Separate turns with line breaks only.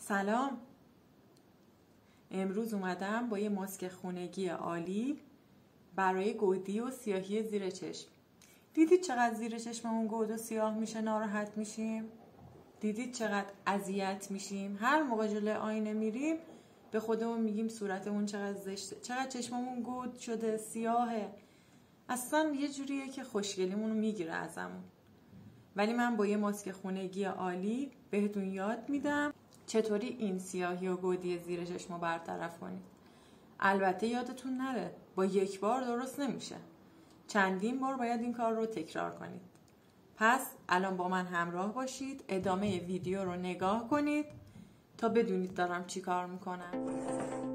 سلام. امروز اومدم با یه ماسک خونگی عالی برای گودی و سیاهی زیر چشم. دیدید چقدر زیر چشممون گود و سیاه میشه، ناراحت میشیم؟ دیدید چقدر اذیت میشیم؟ هر موقع جلوی آینه میریم به خودمون میگیم صورتمون چقدر زشته، چقدر چشممون گود شده، سیاهه. اصلا یه جوریه که خوشگلیمون رو میگیره ازمون. ولی من با یه ماسک خونگی عالی بهتون یاد میدم چطوری این سیاهی و گودی زیر چشم رو برطرف کنید. البته یادتون نره با یک بار درست نمیشه، چندین بار باید این کار رو تکرار کنید. پس الان با من همراه باشید، ادامه ویدیو رو نگاه کنید تا بدونید دارم چی کار میکنم.